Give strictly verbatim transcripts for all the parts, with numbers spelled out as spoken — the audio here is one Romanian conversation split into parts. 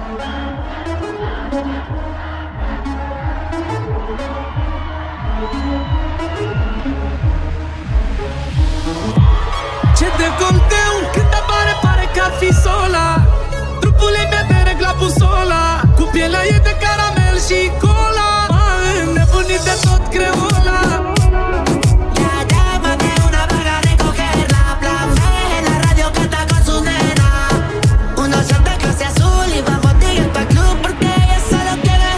Ce decolteu, când apare pare că ar fi sola. Trupul ei mi-a regla busola. Cu pielea e de caramel și cola. M-a înnebunit de tot creola. Ya llámame una para recogerla. Plan B, en la radio canta con su nena. Unos shot de clase azul y vamos directo al club porque ella solo quiere.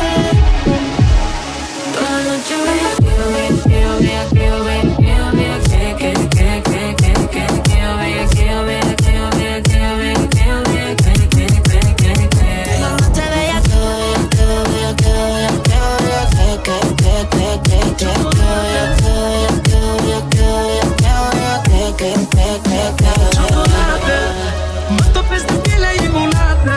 Toda la noche me quiero ver, quiero ver, quiero ver, quiero ver, que, que, que, que, que, que, quiero ver, quiero ver, quiero ver, quiero ver, quiero ver, que, que, que, que, que. La noche bella, quiero ver, quiero ver, quiero ver, quiero ver, que, que, que, que, que, que, quiero ver, quiero ver, quiero ver, quiero ver, quiero ver, que, que, que, que, que. Ciocolată, mă topesc de pielea imulată.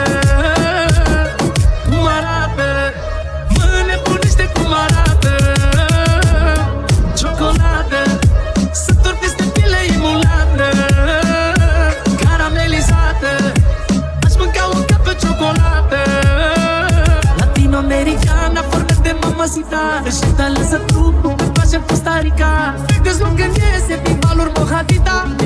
Cum arată, mă înnebunește cum arată. Ciocolată, să torpesc de pielea imulată. Caramelizată, aș mânca un cap pe ciocolată. Latinoamericana, formă de mamacita. Receta lăsă trupul pe pașe în Costa Rica. Vedeți lungă iese, prin valuri mojadita.